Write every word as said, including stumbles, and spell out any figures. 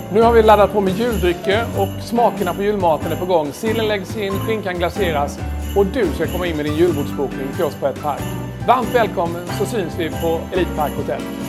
Nu har vi laddat på med juldrycker och smakerna på julmaten är på gång. Sillen läggs in, skinkan glaseras och du ska komma in med din julbordsbokning till oss på Ett Park. Varmt välkommen, så syns vi på Elite Park Hotel.